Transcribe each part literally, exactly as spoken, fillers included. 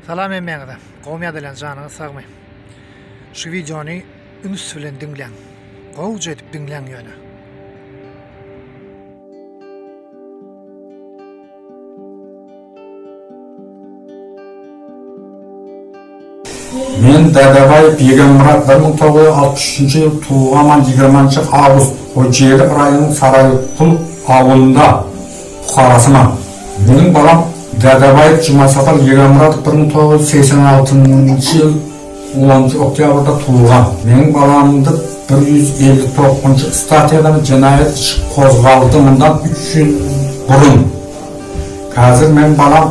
Salam emmeğine, qowmiyat bilen janyňy sagmy. Şu videony üns bilen dinleň. Gowja edip dinleň ýöne. Men Dadabay Begemmurat bir ming to'qqiz yuz altmış üçinchi ýyl tuğaman yigirmançy awgust Hoçeri raýonynyň Saraypul awulynda Bukharasyman. Mening balam Dadabay Jumasapar Begemmurat bir ming to'qqiz yuz seksen altıncı ýyl onuncu oktýabrda tuğan. Mening balamdy bir yüz elli dokuzunçy statiýadan jenaýat işi kozgaldy mundan üç ýyl burun. Hazır men balam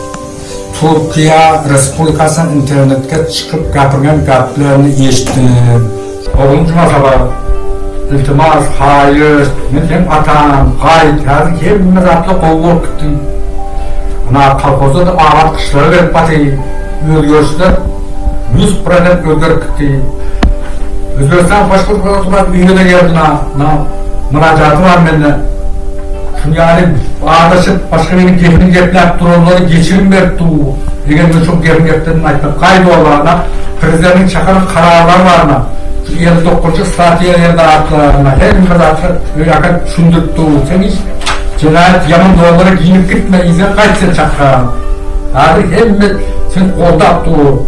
Türkiye Respublikası'nın internetke çıkıp gapirgen gaplarını eşittim. Oğlum Jumasapar, iltimas, hayır, men hem atam, gayet, hazır hepimiz atla qowwup gitdim. Ana kolxozda da ağat kışlara verip batay, özgörüşler, yüz procent özgörüp gitti. Özgörstan Başkurtlar üyüne de geldi, münacatı var mende. Yani ağdaşıp başka benim gepini geplep durumları geçirim verdi. Eğer de çok gepini geplerini aytmak kaydı olarına, prezidentin çakarın kararlar varına, elli dokuzuncu statiye yerde atlarına, her bir kadar yakın şundurttu. Sen hiç cenayet yaman doğrulara giyinip gitme, izin kaçsın çakarın. Abi hem sen kolda attı.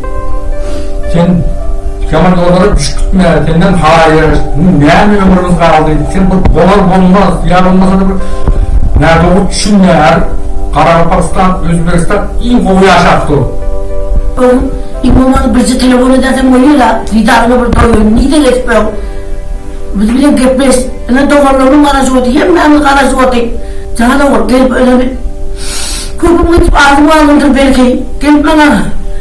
Sen yaman doğrulara düşük gitme, senden hayır, ne mi ömrümüz kaldı, sen bu bolar olmaz, yarın olmasa da nerede o düşünmeyer, Karabakistan, Özbekistan iyi kovu yaşattı. Oğlum, İmam'ın birisi telefon edersem oluyor da, lidarına bir doyuyorum, niye de geçmiyorum? Biz bile gepleyiz, ne doğrularının arası oldu, hem memlik arası oldu. Canım var, gelip öyle bir... Köpüm gidip ağzımı alındır belki, gelip bana...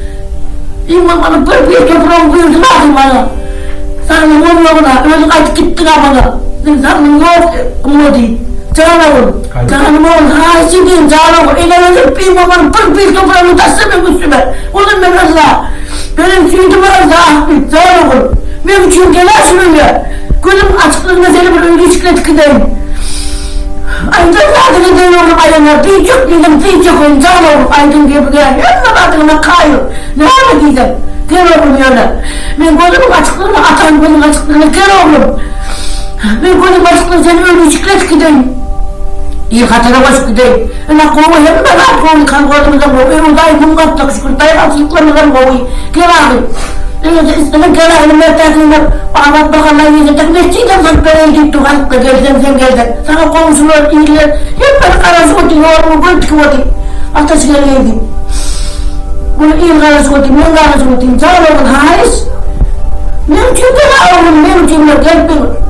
İmam'ın bir bir toprağım buyurdu, ne yapayım bana? Sanırım oluyor bana, öyle kayıt gittin bana. Sanırım yok, umut değil. Canım, canım oğlum, ha sizin canım, ileride bir babanın bir bir toprağını taşımayın üstüme. Oğlum ben azla, benim sürdüm azla, canım oğlum. Ben üçün gelen sürüyor. Gözüm açıklığında seni bir önce çıklet gideyim. Aydın zaten gideyim oğlum ayağına, bir çok dedim, bir çok oğlum, canım oğlum, aydın gibi gel. Yanına adına kayıyor, ne hale diyeceğim? Gel oğlum yana. Ben gözümün açıklığını, atan gözümün açıklığını, gel oğlum. Ben gözümün açıklığını seni önce çıklet gideyim. İyi hatara baş gideyim. Ana kovu hem de rahat kovu kan koğdumuzdan kovu. Ev odayı bungat da şükür. Dayı atılıklarımızdan kovu. Gel abi. İstedim gel abi. Mertazında ağlat bakanlar yiyecek. Mescidem sen böyle gittik. Halıkla gelsen sen gelsen. Sana komşular, iyiler. Hep beni karası kodu. Yorumu gördük kodu. Ateş geleydi. Bunu iyi karası kodu. Ben karası kodu. Sağ olun haiz. Ne için de oğlum. Ne için de gel beni.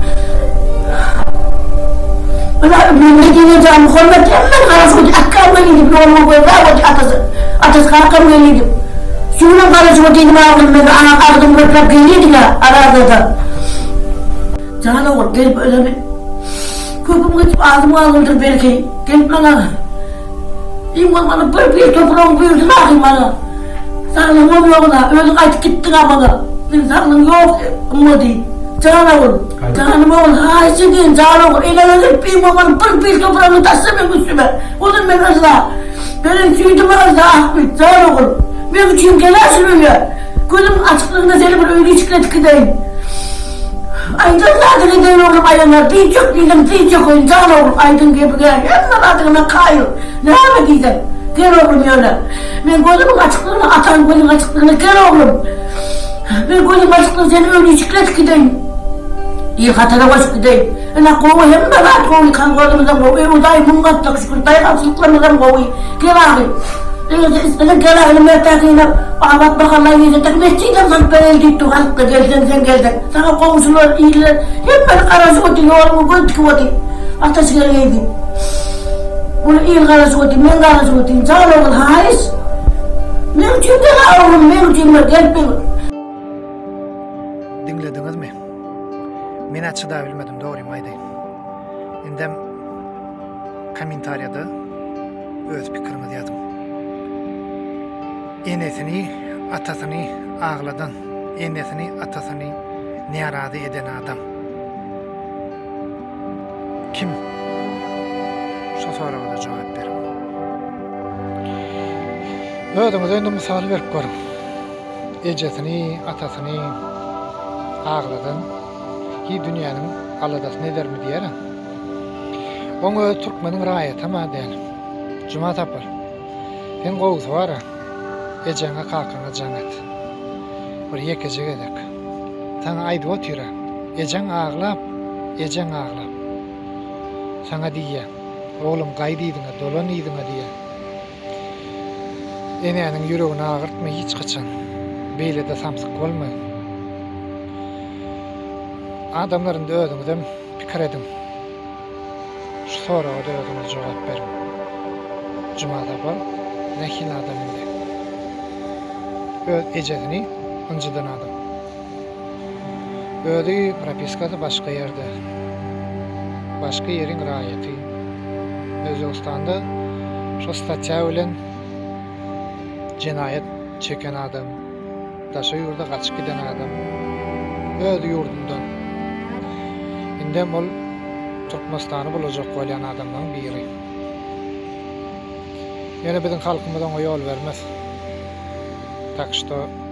Memleketine canım hürmet hemen karası kodu. Akkam geliydim. Yorumu koydu. Atası. Atası kalkam geliydim. Şunun karısı kodu. Dedim ağırdım. Ben ana ağırdım. Röplep geliydim ya. Arada da. Canım oğlum. Gelip öyle bir. Köpüm gidip ağzımı alındır belki. Gelip bana. İmam bana bir bir toprağım buyurdu. Ne yapayım bana? Sağlığım oluyor da. Öyle kayıt gittin bana. Ben sağlığım yok. Umut değil. Canım oğlum. Canım oğlum. Ha sizin canım oğlum. İleride bir babanın bir bir toprağını taşımayın üstüme. Oğlum ben azla. Benim süydüm azla Ahmet. Canım oğlum. Ben üçüyüm gelen sürüyor. Gözüm açıklığında seni bir öyle çıklet gideyim. Aydın zaten gideyim oğlum ayağına. Bir çok dedim, bir çok oyun. Canım oğlum. Aydın gibi gel. Yanına adına kayıyor. Ne yapayım diyeceğim? Gel oğlum yana. Ben gözümün açıklığını atan gözümün açıklığını gel oğlum. Ben gözümün açıklığını seni öyle çıklet gideyim. İyi hatara baş gideyim. Ana kovu hem de rahat kovu kan koğdumuzdan kovu. Ev odayı bungat da şükür. Dayı atılıklarımızdan kovu. Gel abi. İstedim gel abi. Mertazında ağlat bakanlar yiyecek. Mescidem sen böyle gittik. Halıkla gelsen sen gelsen. Sana komşular, iyiler. Hep beni karası kodu. Yorumu gördük kodu. Ateş geleydi. Bunu iyi karası kodu. Ben karası kodu. Sağ olun haiz. Ben için gel oğlum. Ben için gel beni. Dinlediniz mi? Men açıda bilmedim, doğruyum aydayım. Endem kommentariyada öz pikrimi diyadım. Enesini, atasını ağladan, enesini, atasını niyaradı eden adam. Kim? Şu soruya da cevap verin. Ödüňize indi misal berip görüň. Ejesini, atasyny agladan ki dünýäniň aladasyny edermi diýer. Oňa türkmeniň raýaty ma diýelim. Juma tapar. Sen gowuz bara. Ejeňe kalkaňa jaňat. Bir ýekejek edek. Taň aýdyp otyra. Ejeň aglap, ejeň aglap. Saňa diýýär. Oğlum gaýdydyňa, dolanydyňa diýär. Eneňiň ýüregine agyrtma hiç kaçan. Beýle-de samsyk bolma. Adamlaryň da özüňizem pikir edin. Şu soraga da özüňiz jogap berin. Jumada bar, nähil adam indi. Öz ejesini ynjydan adam. Özi propiskada başga ýerde. Başga ýeriň raýaty. Özbekistanda şu statya bilen cinayet çeken adam, daşa ýurda gaçyp giden adam, öz ýurdundan. Indem ol Türkmenistany bulajak bolýan adamlaryň biri. Ýene biziň halkymyz oňa ýol bermez. Tak što